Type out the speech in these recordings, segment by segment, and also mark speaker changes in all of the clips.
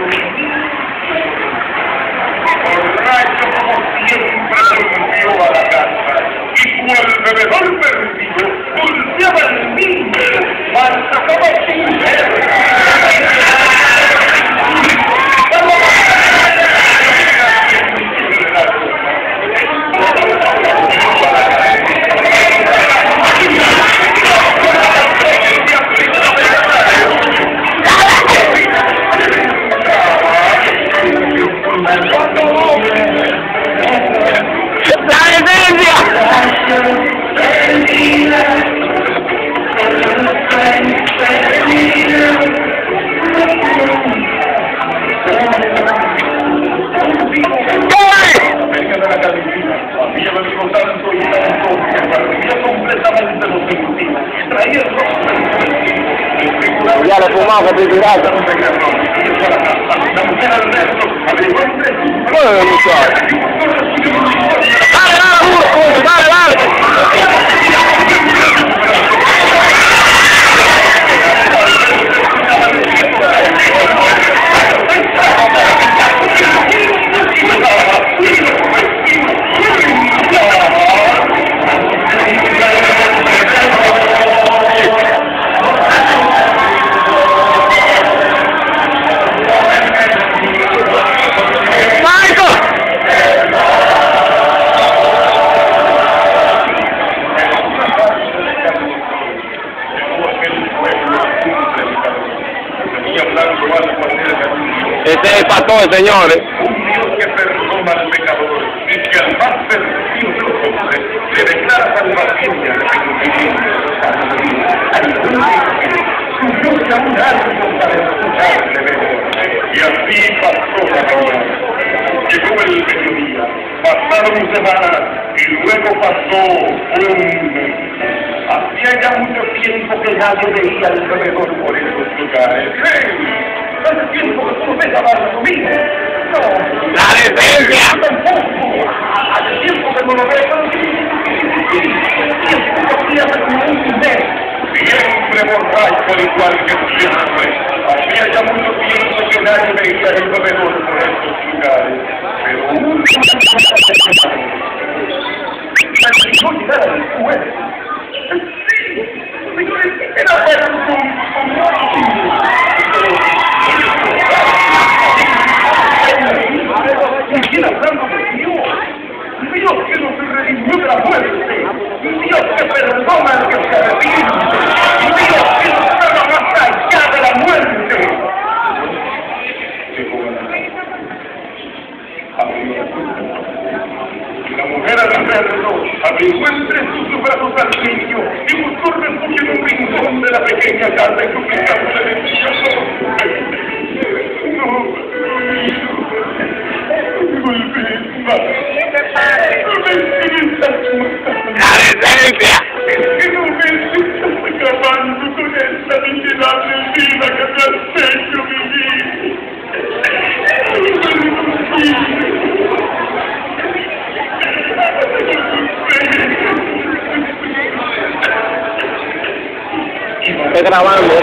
Speaker 1: Borracho como siempre volvió a la casa, y cual bebedor perdido, golpeaba el niño, mas sacaba sin ver.
Speaker 2: Ya lo fumaba, triturado. Bueno, muchacho. Dale, dale, dale. Este es el pastor, señores.
Speaker 1: Un Dios que perdona al pecador y que al más perdido de los hombres le declara salvación y arrepentimiento. Subióse a un árbol para escucharle mejor. Y así pasó la mañana. Llegó el mediodía, pasaron semanas y luego pasó un mes. Hacía ya mucho tiempo que nadie veía al bebedor por esos lugares. ¡Hey! Hace tiempo que tú no ves a Bartolomé. No.
Speaker 2: ¡La decencia!
Speaker 1: Tampoco. Hace tiempo que no lo ves. Tiempo que hace como un mes. Siempre borracho al igual que siempre. Hacía ya mucho tiempo que nadie veía al bebedor por esos lugares. Pero un no llegar al juez. Sí, era Bartolomé. Sigue hablando de Dios. Dios que nos redimió de la muerte. Dios que perdona al que se arrepiente. Dios que nos salva más allá de la muerte. Y la mujer al verlo abrigó entre sus brazos al niño y buscó refugio en un rincón de la pequeña casa en suplicándole de Dios.
Speaker 2: ¡La decencia!
Speaker 1: Es que no me estás acabando con esta miserable vida que me has hecho vivir.
Speaker 2: Estoy grabando.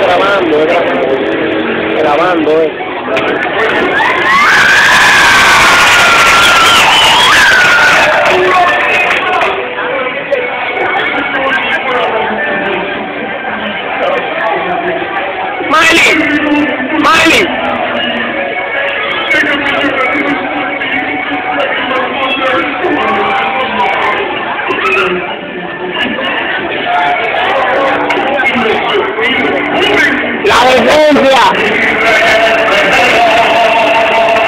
Speaker 2: Miley! ¡La decencia!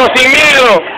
Speaker 2: sin miedo.